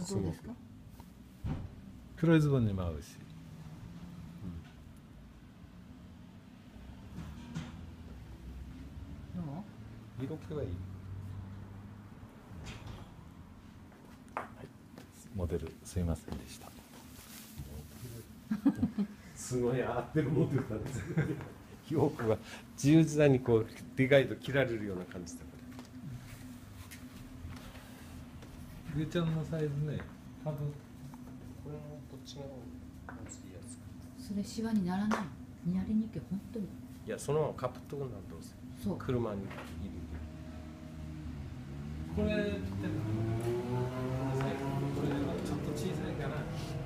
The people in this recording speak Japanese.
どうですか？ 黒いズボンにも合うし。 どう？ 色気はいい。 モデルすいませんでした。 すごい合ってるモデルなんですよ。洋服が自由自在にこうでかいと着られるような感じだから。 ゆうちゃんのサイズね、多分これのどっちがいいやつか。 それシワにならない。やりにくい本当に。 いやそのままかぶっとくんだどうせ。 そう車にいる。 これちょっと小さいかな。